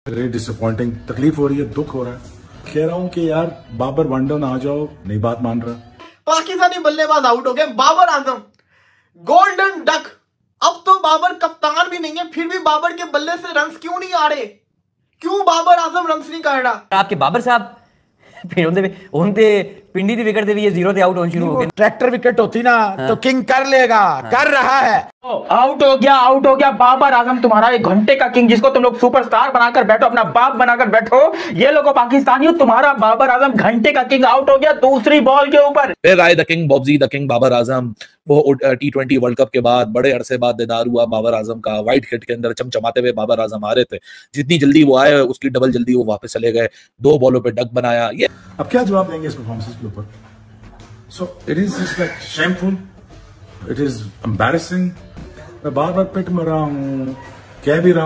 Very disappointing, तकलीफ हो रही है, दुख हो रहा है। कह रहा हूं कि यार बाबर वन डाउन आ जाओ, नहीं बात मान रहा। पाकिस्तानी बल्लेबाज आउट हो गए। Babar Azam golden duck. अब तो बाबर कप्तान भी नहीं है, फिर भी बाबर के बल्ले से रन्स क्यों नहीं आ रहे? क्यों बाबर आजम रन्स नहीं कर रहा? आपके बाबर साहब फिर उनते पिंडी दी विकेट दे भी ये जीरो थे आउट होने शुरू हो गए। ट्रैक्टर विकेट होती ना तो किंग कर लेगा, कर रहा है। आउट हो गया बाबर आजम, तुम्हारा एक घंटे का किंग, जिसको तुम लोग सुपरस्टार बनाकर बैठो, अपना बाप बनाकर बैठो। ये लोगों पाकिस्तानियों, तुम्हारा बाबर आजम घंटे का किंग आउट हो गया दूसरी बॉल के ऊपर। फिर आए the king Bobji the king Babar Azam. वो T20 वर्ल्ड कप के बाद बड़े अरसे बाद दीदार हुआ बाबर आजम का। व्हाइट किट के अंदर चमचमाते हुए बाबर आजम आ रहे थे। जितनी जल्दी वो आए उसकी डबल जल्दी वो वापस चले गए। 2 बॉलों पे डक बनाया। ये अब क्या जवाब देंगे इस परफॉर्मेंस के ऊपर? So it is just like shameful, it is embarrassing. मैं बार बार पिट में रहा हूं, कह भी रहा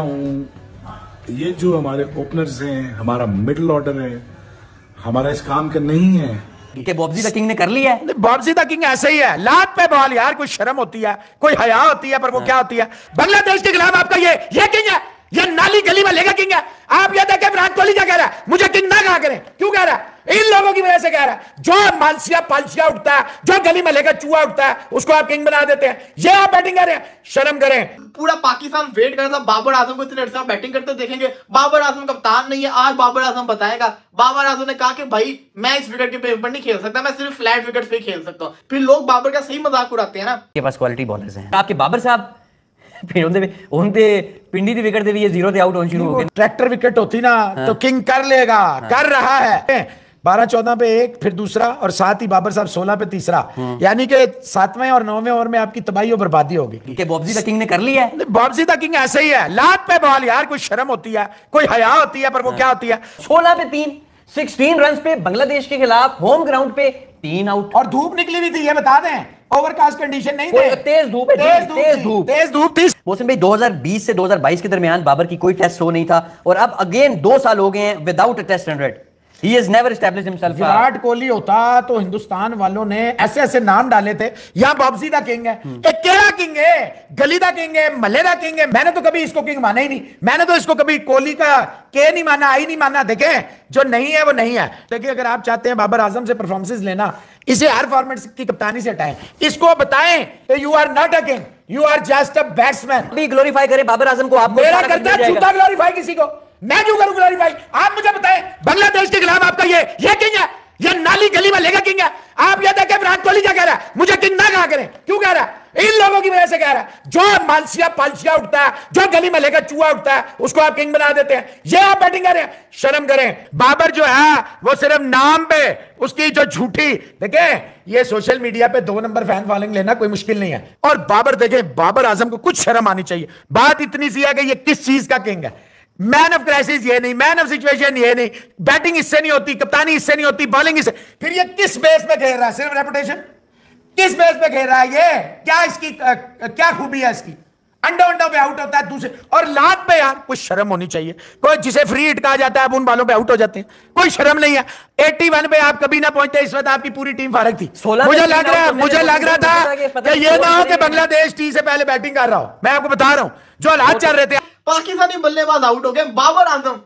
हूं, ये जो हमारे ओपनर्स हैं, हमारा मिडिल ऑर्डर है, हमारा इस काम का नहीं है। कि बॉब्जी द किंग ने कर लिया है। बॉब्जी द किंग ऐसे ही है, लात पे बॉल यार। कोई शर्म होती है, कोई हया होती है, पर वो क्या होती है? बांग्लादेश के खिलाफ आपका ये किंग है, ये नाली गली में लेगा किंग है। आप ये देखें विराट कोहली क्या कह रहा है, मुझे किंग ना कहा करें। क्यों कह रहा है? इन लोगों की वजह से कह रहा है। जो मालसिया पालसिया उठता है, जो गली में लेकर चूहा उठता है, उसको आप किंग बना देते हैं। ये आप बैटिंग कर रहे हैं, शर्म करें। पूरा पाकिस्तान वेट कर रहा था बाबर आजम को इतने अरसे बैटिंग करते देखेंगे। बाबर आजम कप्तान नहीं है, आज बाबर आजम बताएगा। बाबर आजम ने कहा कि भाई मैं इस विकेट के पेपर नहीं खेल सकता, मैं सिर्फ फ्लैट विकेट पे खेल सकता हूं। फिर लोग बाबर का सही मजाक उड़ाते हैं ना। के पास क्वालिटी बॉलर्स हैं। आपके बाबर साहब फिर उनते पिंडी दी विकेट दे भी ये जीरो थे आउट होने शुरू हो गए। ट्रैक्टर विकेट होती ना तो किंग कर लेगा, कर रहा है। 12-14 पे 1, फिर दूसरा, और साथ ही बाबर साहब 16 पे तीसरा। यानी कि 7वें और 9वें ओवर में आपकी तबाही और बर्बादी होगी। कि बॉब्जी द किंग ने कर लिया है। बॉब्जी द किंग ऐसे ही है, लात पे बॉल यार। कोई शर्म होती है, कोई हया होती है, पर वो क्या होती है? 16 पे 3, 16 रन पे बांग्लादेश के खिलाफ होम ग्राउंड पे 3 आउट। और धूप निकली हुई थी, ये बता दें, ओवरकास्ट कंडीशन नहीं थे। तेज धूप है, तेज धूप थी। मोहसिन भाई 2020 से 2022 के दरमियान बाबर की कोई टेस्ट शो नहीं था, और अब अगेन 2 साल हो गए हैं without a test 100। He has never established himself. Virat Kohli होता तो हिंदुस्तान वालों ने ऐसे ऐसे नाम डाले थे। यहाँ बॉब्जी दा किंग है, केड़ा किंग है, गली दा किंग है, मल्ले दा किंग है। मैंने तो कभी इसको किंग माना ही नहीं। मैंने तो इसको कभी कोहली का के नहीं माना, आई नहीं माना। देखें, जो नहीं है वो नहीं है। देखिए, अगर आप चाहते हैं बाबर आजम से परफॉर्मेंस लेना, इसे हर फॉर्मेट की कप्तानी से हटाएं। इसको बताएं you are not a king, you are just a batsman. भी ग्लोरीफाई करे बाबर आजम को। आप मेरा करता है झूठा ग्लोरीफाई किसी को, मैं क्यों करूं ग्लोरीफाई? आप मुझे बताएं, बांग्लादेश के खिलाफ आपका ये किंग है, ये नाली गली में लेगा किंग है। आप ये देखें विराट कोहली क्या कह रहा है, मुझे किंग ना कहा करें। क्यों कह रहा है? इन लोगों की वजह से कह रहा है। जो मालसिया पालसिया उठता है, जो गली में लेकर चूहा उठता है, उसको आप किंग बना देते हैं। ये आप बैटिंग कर रहे हैं, शर्म करें। बाबर जो है वो सिर्फ नाम पे उसकी जो झूठी, देखें, ये सोशल मीडिया पे 2 नंबर फैन फॉलोइंग लेना कोई मुश्किल नहीं है। और बाबर देखें, बाबर आजम को कुछ शर्म आनी चाहिए। बात इतनी सी है कि ये किस चीज का किंग है। मैन ऑफ क्राइसिस ये नहीं, मैन ऑफ सिचुएशन ये नहीं, बैटिंग इससे नहीं होती, कप्तानी इससे नहीं होती, बॉलिंग इससे। फिर ये किस बेस पे खेल रहा है? सिर्फ रेपुटेशन? किस बेस पे खेल रहा है ये? क्या इसकी क्या खूबी है इसकी? अंडो पे आउट होता है दूसरे, और लात पे यार कुछ शर्म होनी चाहिए। कोई जिसे फ्री हिट कहा जाता है, अब उन बालों पे आउट हो जाते हैं, कोई शर्म नहीं है। 81 पे आप कभी ना पहुंचते, इस वक्त आपकी पूरी टीम फारग थी। मुझे लग रहा था कि ये ना हो कि बांग्लादेश टी से पहले बैटिंग कर रहा हो। मैं आपको बता रहा हूं जो हालात चल रहे थे। पाकिस्तानी बल्लेबाज आउट हो गए। Babar Azam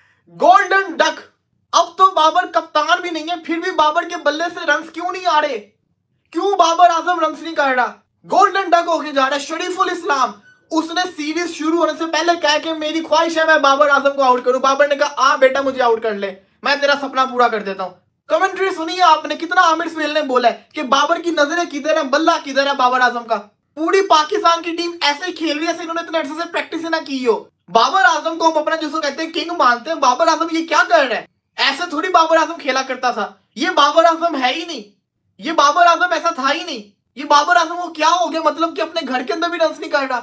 golden duck. अब तो बाबर कप्तान भी नहीं है, फिर भी बाबर के बल्ले से रन्स क्यों नहीं आ रहे? क्यों बाबर आजम रन्स नहीं कर रहा? गोल्डन डक होके जा रहा है। शरीफुल इस्लाम, उसने सीरीज शुरू होने से पहले कहा कि मेरी ख्वाहिश है मैं बाबर आजम को आउट करूं। बाबर ने कहा आ बेटा मुझे आउट कर ले, मैं तेरा सपना पूरा कर देता हूं। कमेंट्री सुनिए आपने, कितना आमिर सुहेल ने बोला है कि बाबर की नजरें किधर है, बल्ला किधर है बाबर आजम का। पूरी पाकिस्तान की टीम ऐसे खेल रही है जैसे इन्होंने इतने अरसे से प्रैक्टिस ना की हो। बाबर आजम को हम अपना जिसको कहते हैं किंग मानते हैं, बाबर आजम ये क्या कर रहा है? ऐसे थोड़ी बाबर आजम खेला करता था। ये बाबर आजम है ही नहीं, ये बाबर आजम ऐसा था ही नहीं। ये बाबर आजम को क्या हो गया, मतलब कि अपने घर के अंदर भी रन्स नहीं कर रहा।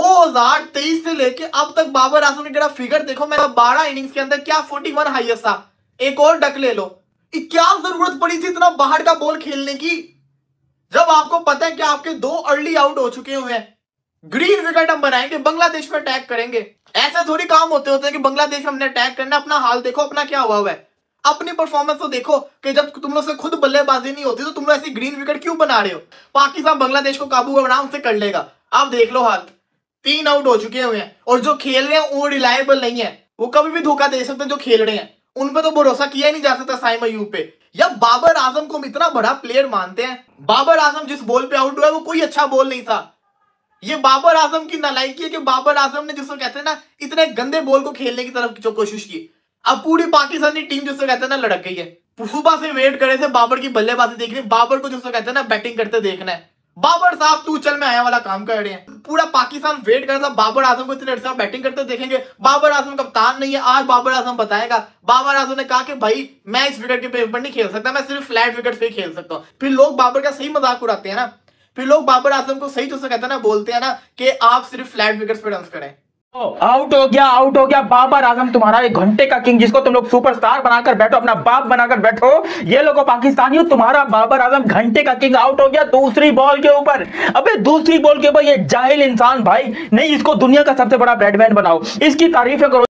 2023 से लेके अब तक बाबर आजम ने फिगर देखो, मैं 12 इनिंग्स के अंदर क्या 41 हाईएस्ट था। एक और डक ले लो। क्या जरूरत पड़ी थी इतना बाहर का बॉल खेलने की, जब आपको पता है कि आपके 2 अर्ली आउट हो चुके हुए हैं। ग्रीन विकेट हम बनाएंगे, बांग्लादेश पर अटैक करेंगे। ऐसे थोड़ी काम होते हैं कि बांग्लादेश में हमने अटैक करना। अपना हाल देखो, अपना क्या हुआ है, अपनी परफॉर्मेंस तो देखो कि जब तुम लोग से खुद बल्लेबाजी नहीं होती तो तुम लोग ऐसी ग्रीन विकेट क्यों बना रहे हो? पाकिस्तान बांग्लादेश को काबू में आराम से कर लेगा। आप देख लो हाल, 3 आउट हो चुके हुए हैं, और जो खेल रहे हैं वो रिलायबल नहीं है। वो कभी भी धोखा दे सकते हैं जो खेल रहे हैं, उन पे तो भरोसा किया ही नहीं जा सकता साइम अयूब पे। या बाबर आजम को हम इतना बड़ा प्लेयर मानते हैं, बाबर आजम जिस बॉल पे आउट हुआ है वो कोई अच्छा बॉल नहीं था। ये बाबर आजम की नालायकी है कि बाबर आजम ने जिसको कहते हैं ना इतने गंदे बॉल को खेलने की तरफ जो कोशिश की, अब पूरी पाकिस्तानी टीम जिसको कहते हैं ना लड़क गई है। सुबह से वेट करे थे बाबर की बल्लेबाजी देखनी, बाबर को जिसको कहते हैं ना बैटिंग करते देखना है। बाबर साहब तू चल मैं आया वाला काम कर रहे हैं। पूरा पाकिस्तान वेट कर रहा था बाबर आजम को इतने अर्से बैटिंग करते देखेंगे। बाबर आजम कप्तान नहीं है, आज बाबर आजम बताएगा। बाबर आजम ने कहा कि भाई मैं इस विकेट के पेपर नहीं खेल सकता, मैं सिर्फ फ्लैट विकेट पे खेल सकता हूँ। फिर लोग बाबर का सही मजाक उड़ाते हैं ना, फिर लोग बाबर आजम को सही जिसको कहते हैं ना बोलते हैं ना कि आप सिर्फ फ्लैट विकेट्स पे रन करें। आउट हो गया बाबर आजम तुम्हारा 1 घंटे का किंग, जिसको तुम लोग सुपरस्टार बनाकर बैठो, अपना बाप बनाकर बैठो। ये लोगो पाकिस्तानियों, तुम्हारा बाबर आजम घंटे का किंग आउट हो गया दूसरी बॉल के ऊपर। अबे दूसरी बॉल के ऊपर ये जाहिल इंसान भाई, नहीं इसको दुनिया का सबसे बड़ा बैट्समैन बनाओ, इसकी तारीफें करो।